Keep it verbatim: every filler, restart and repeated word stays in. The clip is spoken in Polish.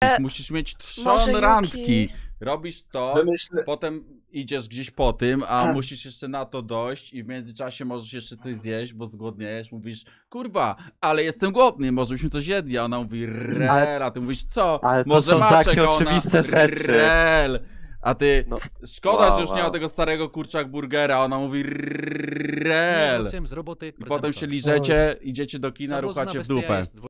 jakiś, musisz mieć może trzon Yuki- randki. Robisz to, Wymyślę... potem idziesz gdzieś po tym, a musisz jeszcze na to dojść i w międzyczasie możesz jeszcze coś zjeść, bo zgłodniejesz, mówisz, kurwa, ale jestem głodny, może byśmy coś jedli, a ona mówi, rel, a ty mówisz, co? Ale to Może są Maczek, takie a ona, oczywiste rzeczy. rel. A ty, No. szkoda, Wow, że już nie ma wow. tego starego kurczak burgera, a ona mówi, rel. Z roboty I potem się liżecie, idziecie do kina, ruchacie w dupę.